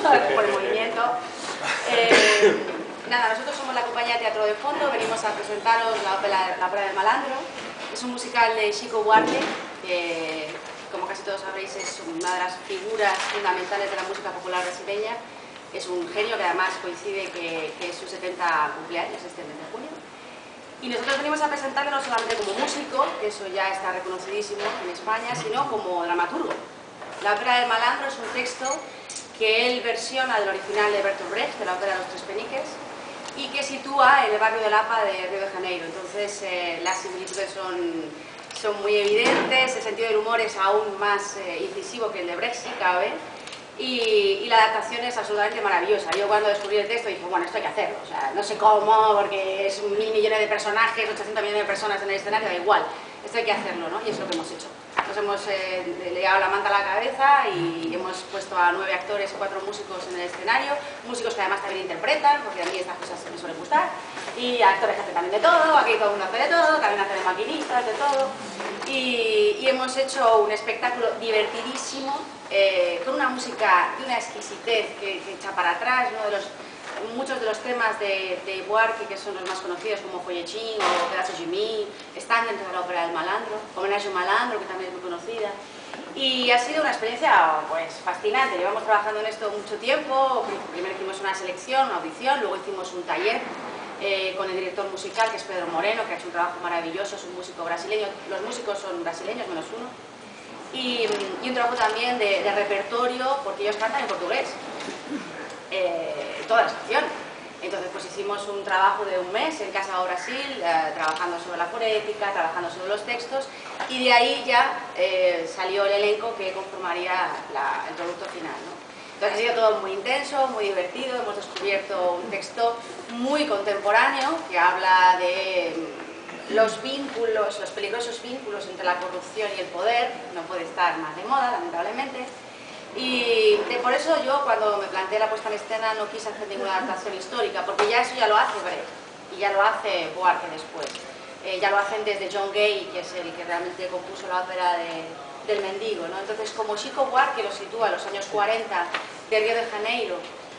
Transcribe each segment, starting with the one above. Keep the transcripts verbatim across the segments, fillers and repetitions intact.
por el movimiento. Eh, nada, nosotros somos la compañía de Teatro de Fondo, venimos a presentaros la ópera, la ópera del Malandro. Es un musical de Chico Buarque, que como casi todos sabréis es una de las figuras fundamentales de la música popular brasileña. Es un genio que además coincide que, que es su setenta cumpleaños este mes de junio. Y nosotros venimos a presentarlo no solamente como músico, que eso ya está reconocidísimo en España, sino como dramaturgo. La ópera del Malandro es un texto que él versiona del original de Bertolt Brecht, de la ópera Los Tres Peniques, y que sitúa en el barrio de Lapa de Río de Janeiro. Entonces eh, las similitudes son, son muy evidentes, el sentido del humor es aún más eh, incisivo que el de Brecht, si cabe. Y, y la adaptación es absolutamente maravillosa. Yo cuando descubrí el texto dije, bueno, esto hay que hacerlo. O sea, no sé cómo, porque es mil millones de personajes, ochocientos millones de personas en el escenario, da igual. Esto hay que hacerlo, ¿no? Y es lo que hemos hecho. Nos hemos eh, liado la manta a la cabeza y hemos puesto a nueve actores y cuatro músicos en el escenario. Músicos que además también interpretan, porque a mí estas cosas me suelen gustar. Y actores que hacen también de todo, aquí todo el mundo hace de todo, también hacen de maquinistas, de todo. Y, y hemos hecho un espectáculo divertidísimo, eh, con una música de una exquisitez que, que echa para atrás. Uno de los, muchos de los temas de, de Buarque, que son los más conocidos, como Follechín o Pedazo de mí, están dentro de la ópera del Malandro, Homenaje a un Malandro, que también es muy conocida. Y ha sido una experiencia pues, fascinante. Llevamos trabajando en esto mucho tiempo. Primero hicimos una selección, una audición, luego hicimos un taller Eh, con el director musical, que es Pedro Moreno, que ha hecho un trabajo maravilloso, es un músico brasileño, los músicos son brasileños, menos uno, y, y un trabajo también de, de repertorio, porque ellos cantan en portugués, eh, todas las canciones. Entonces pues hicimos un trabajo de un mes en Casa do Brasil, eh, trabajando sobre la fonética, trabajando sobre los textos, y de ahí ya eh, salió el elenco que conformaría la, el producto final, ¿no? Entonces ha sido todo muy intenso, muy divertido, hemos descubierto un texto muy contemporáneo que habla de los vínculos, los peligrosos vínculos entre la corrupción y el poder, no puede estar más de moda, lamentablemente. Y de, por eso yo cuando me planteé la puesta en escena no quise hacer ninguna adaptación histórica, porque ya eso ya lo hace Brecht y ya lo hace Buarque después. Eh, ya lo hacen desde John Gay, que es el que realmente compuso la ópera de, del Mendigo, ¿no? Entonces, como Chico Buarque lo sitúa en los años cuarenta de Río de Janeiro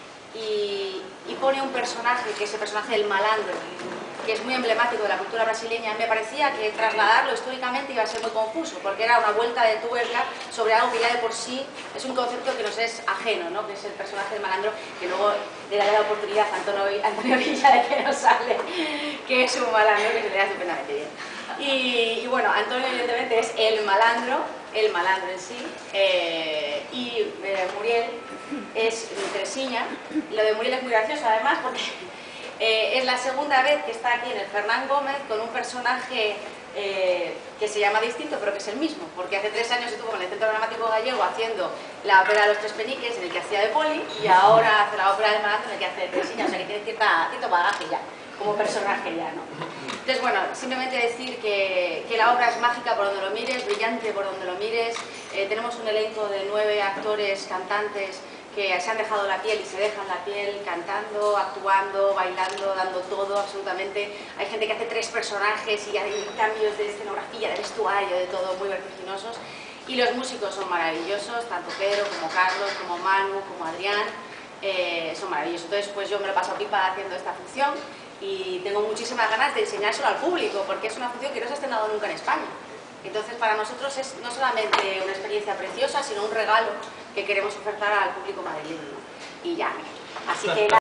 y, y pone un personaje, que es el personaje del malandro, que es muy emblemático de la cultura brasileña, me parecía que trasladarlo históricamente iba a ser muy confuso, porque era una vuelta de tuerca sobre algo que ya de por sí es un concepto que nos es ajeno, ¿no? Que es el personaje del malandro, que luego le daré la oportunidad a Antonio, Antonio Villa de que nos sale, que es un malandro que se le da estupendamente bien. Y, y bueno, Antonio evidentemente es el malandro, el malandro en sí, eh, y eh, Muriel es Teresiña. Lo de Muriel es muy gracioso además porque eh, es la segunda vez que está aquí en el Fernán Gómez con un personaje eh, que se llama distinto pero que es el mismo, porque hace tres años estuvo en el Centro Dramático Gallego haciendo la ópera de Los Tres Peniques en el que hacía de Poli y ahora hace la ópera del Malandro en el que hace de Teresiña, o sea que tiene cierta, cierto bagaje ya, como personaje ya, ¿no? Entonces, bueno, simplemente decir que, que la obra es mágica por donde lo mires, brillante por donde lo mires. Eh, tenemos un elenco de nueve actores, cantantes, que se han dejado la piel y se dejan la piel cantando, actuando, bailando, dando todo, absolutamente. Hay gente que hace tres personajes y hay cambios de escenografía, de vestuario, de todo, muy vertiginosos. Y los músicos son maravillosos, tanto Pedro como Carlos, como Manu, como Adrián, eh, son maravillosos. Entonces, pues yo me lo paso pipa haciendo esta función. Y tengo muchísimas ganas de enseñárselo al público, porque es una función que no se ha estrenado nunca en España. Entonces, para nosotros es no solamente una experiencia preciosa, sino un regalo que queremos ofertar al público madrileño. Y ya, así que...